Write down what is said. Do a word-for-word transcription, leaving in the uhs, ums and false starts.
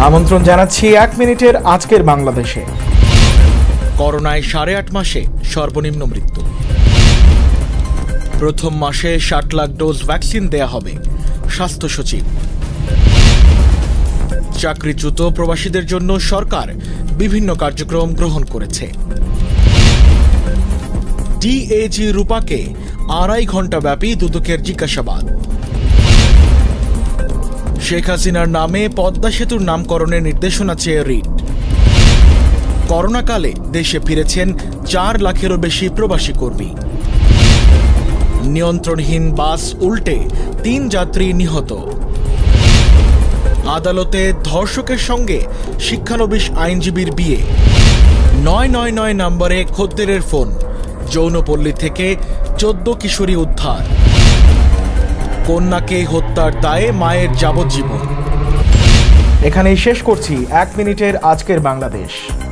আমন্ত্রণ জানাচ্ছি এক মিনিটের আজকের বাংলাদেশে। করোনায় সাড়ে আট মাসে সর্বনিম্ন মৃত্যু। প্রথম মাসে ষাট লাখ ডোজ ভ্যাকসিন দেয়া হবে, স্বাস্থ্য সচিব। চাকরিচ্যুত প্রবাসীদের জন্য সরকার বিভিন্ন কার্যক্রম গ্রহণ করেছে। ডিএজি রূপাকে আড়াই ঘণ্টা ব্যাপী দুদকের জিজ্ঞাসাবাদ। শেখ হাসিনার নামে পদ্মা সেতুর নামকরণের নির্দেশনা চেয়ে রিট। করোনাকালে দেশে ফিরেছেন চার লাখেরও বেশি প্রবাসী কর্মী। নিয়ন্ত্রণহীন বাস উল্টে তিন যাত্রী নিহত। আদালতে ধর্ষকের সঙ্গে শিক্ষানবিশ আইনজীবীর বিয়ে। নয় নয় নয় নম্বরে খদ্দেরের ফোন। যৌনপল্লী থেকে চোদ্দ কিশোরী উদ্ধার। কন্যাকে হত্যার দায়ে মায়ের যাবজ্জীবন। এখানেই শেষ করছি এক মিনিটের আজকের বাংলাদেশ।